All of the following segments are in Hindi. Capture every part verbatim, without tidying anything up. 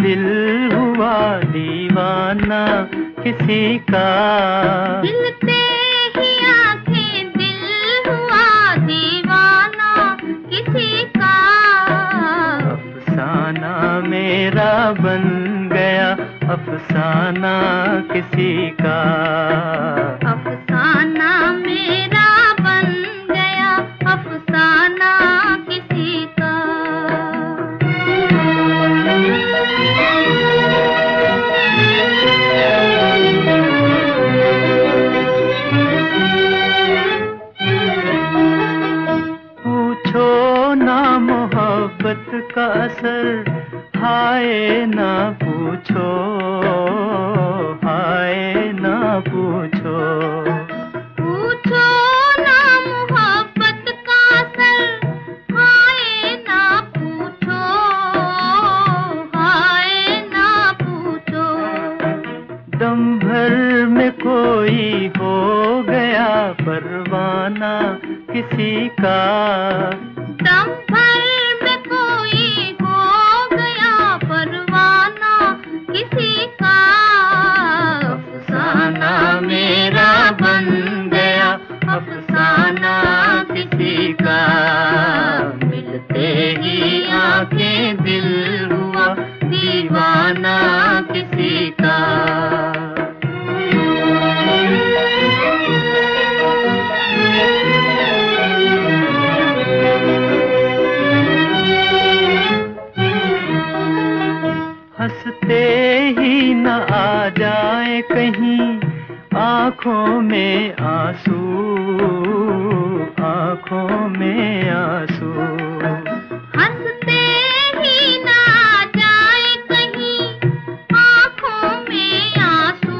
दिल हुआ दीवाना किसी का। मिलते ही आंखें दिल हुआ दीवाना किसी का। अफसाना मेरा बन गया अफसाना किसी का। अफसाना मेरा बन गया अफसाना किसी का। पूछो ना मोहब्बत का असर हाय ना पूछो, हाय ना पूछो। पूछो ना मोहब्बत का असर हाय ना पूछो, हाय ना पूछो। दम भर में कोई हो गया परवाना किसी का। दम भर में कोई हो गया परवाना किसी का। अफसाना मेरा बन गया अफसाना किसी का। मिलते ही आंखें दिल हुआ दीवाना किसी का। हंसते ही न आ जाए कहीं आँखों में आंसू, आँखों में आंसू। हंसते ही न आ जाए कहीं आँखों में आंसू,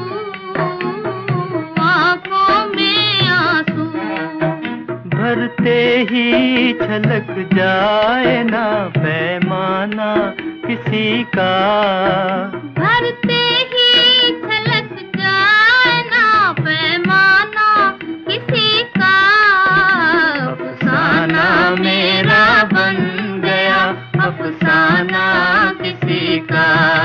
आँखों में आंसू। भरते ही छलक जाए ना पैमाना किसी का। भरते ही छलक जाए ना पैमाना किसी का। अफसाना मेरा बन गया अफसाना किसी का।